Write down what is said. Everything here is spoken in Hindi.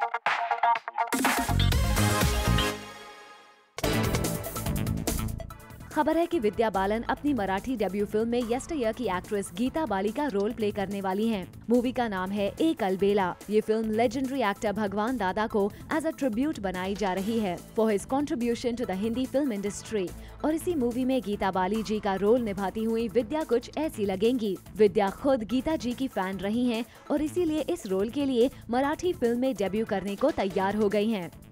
खबर है कि विद्या बालन अपनी मराठी डेब्यू फिल्म में यस्टरयर की एक्ट्रेस गीता बाली का रोल प्ले करने वाली हैं। मूवी का नाम है एक अलबेला। ये फिल्म लेजेंडरी एक्टर भगवान दादा को एज अ ट्रिब्यूट बनाई जा रही है for his contribution to the Hindi film industry. और इसी मूवी में गीता बाली जी का रोल निभाती हुई विद्या कुछ ऐसी लगेंगी। विद्या खुद गीता जी की फैन रही हैं और इसीलिए इस रोल के लिए मराठी फिल्म में डेब्यू करने को तैयार हो गई हैं।